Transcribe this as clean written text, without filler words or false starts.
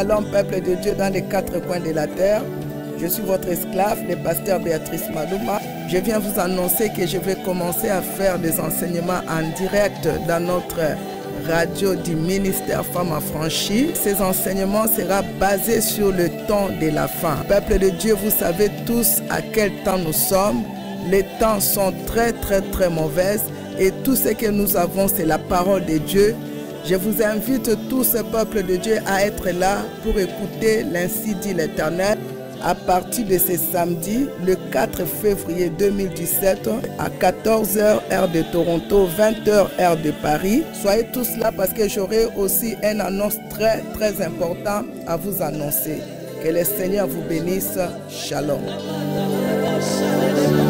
Shalom, peuple de Dieu dans les quatre coins de la terre. Je suis votre esclave, le pasteur Béatrice Malouma. Je viens vous annoncer que je vais commencer à faire des enseignements en direct dans notre radio du ministère Femmes Affranchies. Ces enseignements seront basés sur le temps de la fin. Peuple de Dieu, vous savez tous à quel temps nous sommes. Les temps sont très mauvais et tout ce que nous avons, c'est la parole de Dieu. Je vous invite tous ce peuple de Dieu à être là pour écouter l'Ainsi dit l'Éternel à partir de ce samedi, le 4 février 2017 à 14h heure de Toronto, 20h heure de Paris. Soyez tous là parce que j'aurai aussi une annonce très importante à vous annoncer. Que le Seigneur vous bénisse. Shalom.